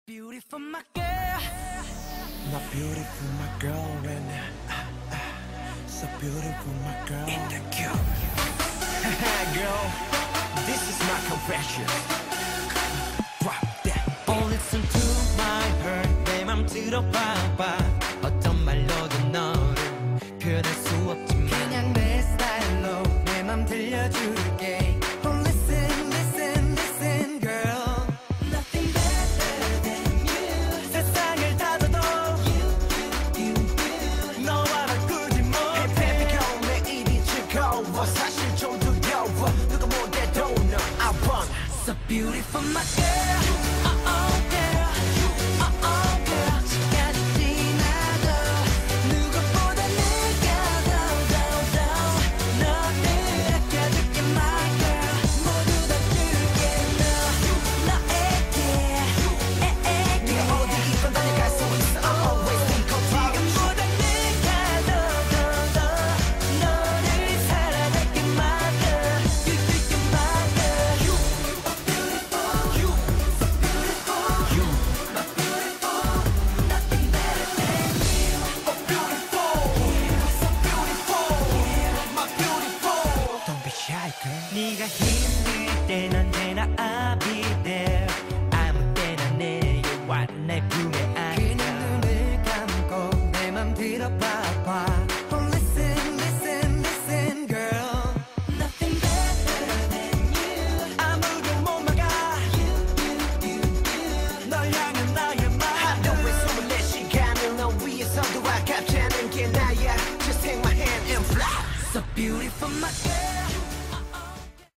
beautiful, my girl. Not beautiful, my girl, and so beautiful, my girl. In the cube. Girl, this is my confession. Drop that. Oh, listen to my heart. 내 맘 들어봐봐. 어떤 말로도 너를 표현할 수 없지만 그냥 내 스타일로 내 맘 들려줄게. Oh, listen, listen, listen, girl. Nothing better than you. 세상을 다 둬도 you. 너와 바꾸지 못해. Hey baby girl, 내 일이 즐거워. 사실 좀 두려워. 누가 못해도 너 I want. So beautiful, my girl. Oh, oh, girl. Oh, oh, girl. 시간이 지나도 누구보다 내가 더 너를 아껴줄게, my girl. 모두 다 줄게, 너에게. 네가 어디 있건 다녀갈 수 있어. I'm always think of you. 지금보다 내가 더 너를 사랑할게, my girl. You, my girl. You are beautiful. You so beautiful. You my beautiful. Nothing better than you. Oh beautiful. So beautiful. My beautiful. Don't be shy, girl. 네가 힘들 땐 언제나 I'll be there. 아무 때나 내려와 날 부르